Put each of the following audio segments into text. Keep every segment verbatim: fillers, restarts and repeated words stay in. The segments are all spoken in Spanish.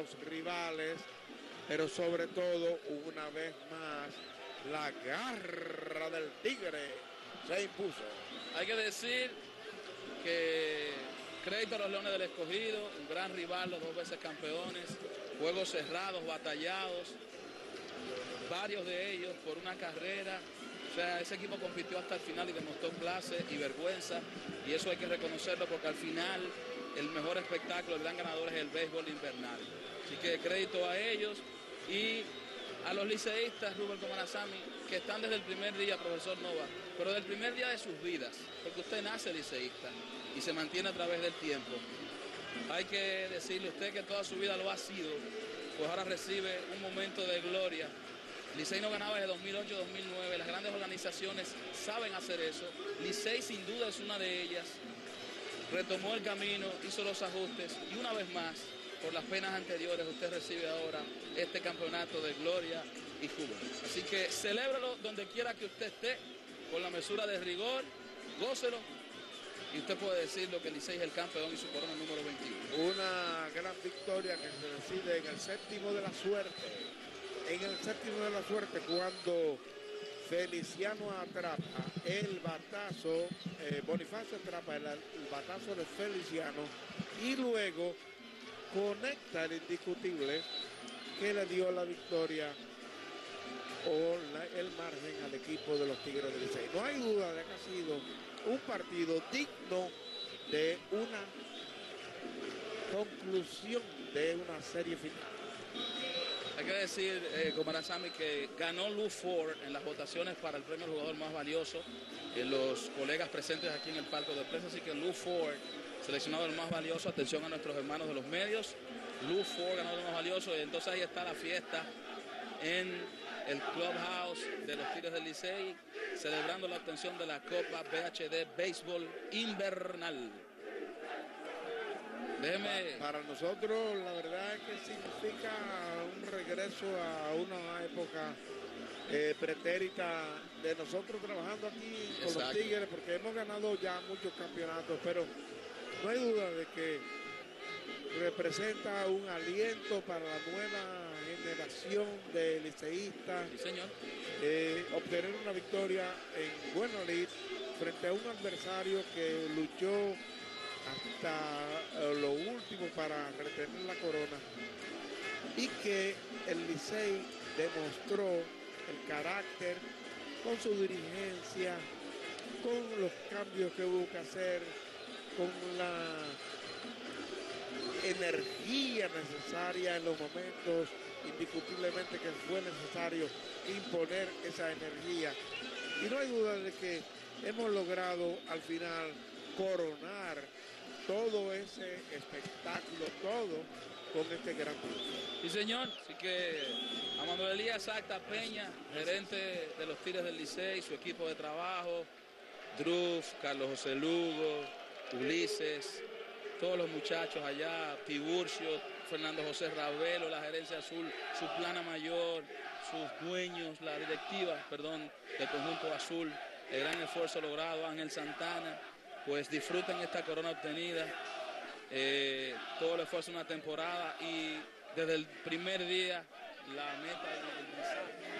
los rivales, pero sobre todo, una vez más, la garra del Tigre se impuso. Hay que decir que crédito a los Leones del Escogido, un gran rival, los dos veces campeones, juegos cerrados, batallados, varios de ellos por una carrera. O sea, ese equipo compitió hasta el final y demostró clase y vergüenza, y eso hay que reconocerlo porque al final el mejor espectáculo, el gran ganador es el béisbol invernal. Así que crédito a ellos y a los liceístas, Rubén Comarazami, que están desde el primer día, profesor Nova, pero del primer día de sus vidas, porque usted nace liceísta y se mantiene a través del tiempo. Hay que decirle a usted que toda su vida lo ha sido, pues ahora recibe un momento de gloria. Licey no ganaba desde dos mil ocho a dos mil nueve, las grandes organizaciones saben hacer eso. Licey sin duda es una de ellas. Retomó el camino, hizo los ajustes y una vez más, por las penas anteriores, usted recibe ahora este campeonato de gloria y júbilo. Así que celébralo donde quiera que usted esté, con la mesura de rigor, gócelo, y usted puede decir lo que Licey es el campeón y su corona número veintiuno. Una gran victoria que se decide en el séptimo de la suerte. En el séptimo de la suerte, cuando Feliciano atrapa el batazo, eh, Bonifacio atrapa el, el batazo de Feliciano y luego conecta el indiscutible que le dio la victoria o la, el margen al equipo de los Tigres del Licey. No hay duda de que ha sido un partido digno de una conclusión de una serie final. Hay que decir, eh, Comarazami, que ganó Lou Ford en las votaciones para el premio al jugador más valioso, en los colegas presentes aquí en el palco de prensa, así que Lou Ford, seleccionado el más valioso. Atención a nuestros hermanos de los medios, Lou Ford ganó el más valioso, y entonces ahí está la fiesta en el clubhouse de los Tigres del Licey, celebrando la obtención de la Copa B H D Béisbol Invernal. Déjeme... Para nosotros la verdad es que significa un regreso a una época eh, pretérita de nosotros trabajando aquí con Exacto. los Tigres, porque hemos ganado ya muchos campeonatos, pero no hay duda de que representa un aliento para la nueva generación de liceístas. Sí, señor. Eh, obtener una victoria en buena lid frente a un adversario que luchó hasta lo último para retener la corona, y que el Licey demostró el carácter con su dirigencia, con los cambios que hubo que hacer, con la energía necesaria en los momentos, indiscutiblemente que fue necesario imponer esa energía, y no hay duda de que hemos logrado al final coronar todo ese espectáculo, todo con este gran triunfo. Sí, señor. Así que a Manuel Elías Acta Peña, gerente de los Tigres del Licey, su equipo de trabajo, Druf, Carlos José Lugo, Ulises, todos los muchachos allá, Tiburcio, Fernando José Ravelo, la gerencia azul, su plana mayor, sus dueños, la directiva, perdón, del conjunto azul, el gran esfuerzo logrado, Ángel Santana. Pues disfruten esta corona obtenida, eh, todo el esfuerzo de una temporada, y desde el primer día la meta del mensaje.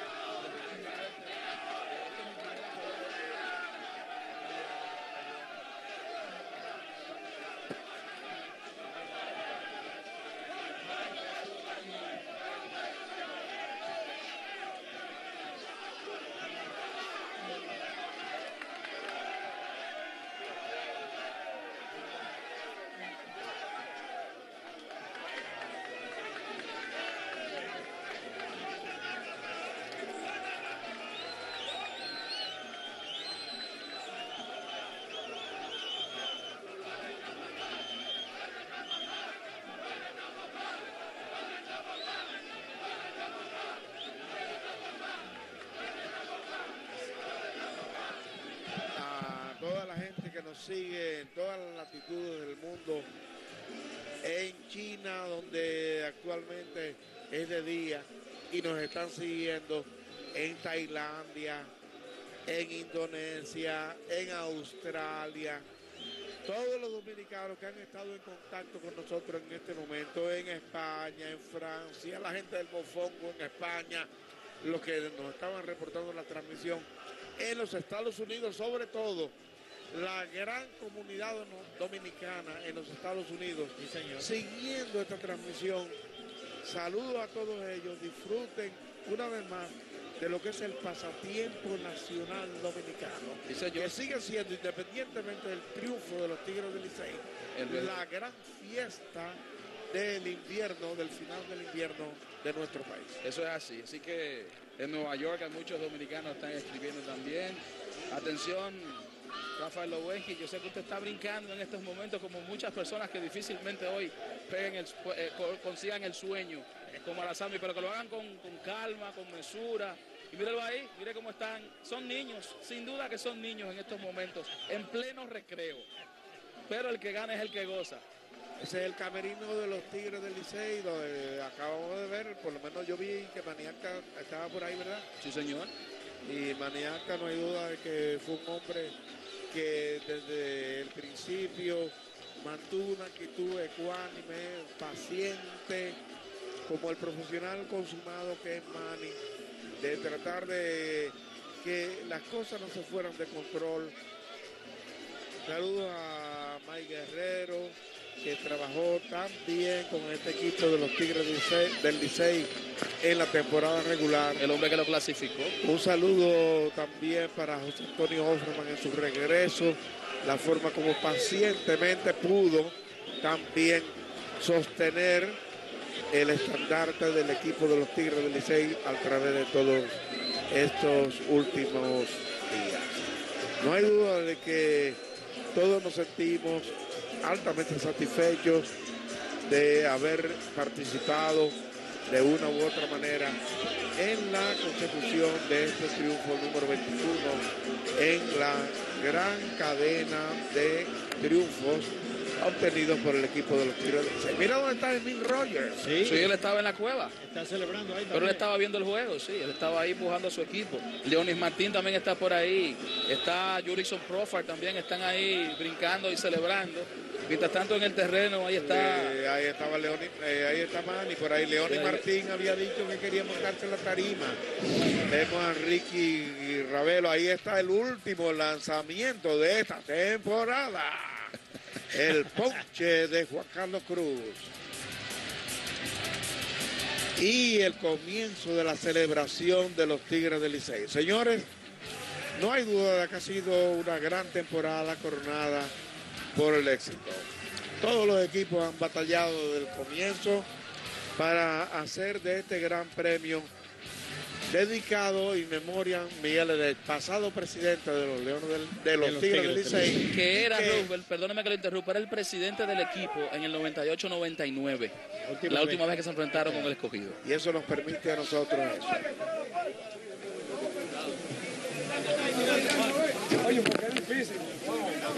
Sigue en todas las latitudes del mundo, en China, donde actualmente es de día, y nos están siguiendo en Tailandia, en Indonesia, en Australia, todos los dominicanos que han estado en contacto con nosotros en este momento, en España, en Francia, la gente del Mofongo en España, los que nos estaban reportando la transmisión en los Estados Unidos, sobre todo la gran comunidad dominicana en los Estados Unidos, sí, señor, siguiendo esta transmisión. Saludos a todos ellos, disfruten una vez más de lo que es el pasatiempo nacional dominicano, sí, señor, que sigue siendo, independientemente del triunfo de los Tigres del Licey, la gran fiesta del invierno, del final del invierno de nuestro país. Eso es así, así que en Nueva York hay muchos dominicanos que están escribiendo también. Atención, Rafael Lowenki, yo sé que usted está brincando en estos momentos como muchas personas que difícilmente hoy peguen el, eh, consigan el sueño, como Arazami, pero que lo hagan con, con calma, con mesura. Y mírenlo ahí, mire cómo están. Son niños, sin duda que son niños en estos momentos, en pleno recreo. Pero el que gana es el que goza. Ese es el camerino de los Tigres del Licey, donde acabamos de ver, por lo menos yo vi que Maniaca estaba por ahí, ¿verdad? Sí, señor. Y Maniaca, no hay duda de que fue un hombre que desde el principio mantuvo una actitud ecuánime, paciente, como el profesional consumado que es Manny, de tratar de que las cosas no se fueran de control. Saludos a Mike Guerrero, que trabajó tan bien con este equipo de los Tigres del Licey, del Licey en la temporada regular. El hombre que lo clasificó. Un saludo también para José Antonio Offerman en su regreso, la forma como pacientemente pudo también sostener el estandarte del equipo de los Tigres del Licey a través de todos estos últimos días. No hay duda de que todos nos sentimos altamente satisfechos de haber participado de una u otra manera en la consecución de este triunfo número veintiuno en la gran cadena de triunfos obtenidos por el equipo de los Tigres del Licey. Mira dónde está Emil Rogers. Sí. sí, él estaba en la cueva. Está celebrando ahí también. Pero él estaba viendo el juego, sí, él estaba ahí empujando a su equipo. Leonis Martín también está por ahí. Está Jurison Profar también, están ahí brincando y celebrando. Mientras tanto en el terreno, ahí está. Eh, ahí estaba Leonis, eh, ahí está Manny, por ahí Leonis sí, Martín había dicho que quería montarse en la tarima. Vemos a Ricky Ravelo, ahí está el último lanzamiento de esta temporada. El ponche de Juan Carlos Cruz. Y el comienzo de la celebración de los Tigres del Licey. Señores, no hay duda de que ha sido una gran temporada coronada por el éxito. Todos los equipos han batallado desde el comienzo para hacer de este gran premio dedicado en memoria, Miguel, del pasado presidente de los Leones del, de los, de los Tigres del Licey. Que era, que, Rubel, perdóneme que lo interrumpa, era el presidente del equipo en el noventa y ocho noventa y nueve. Última la vez. última vez que se enfrentaron con el Escogido. Y eso nos permite a nosotros eso. Oye, porque es difícil.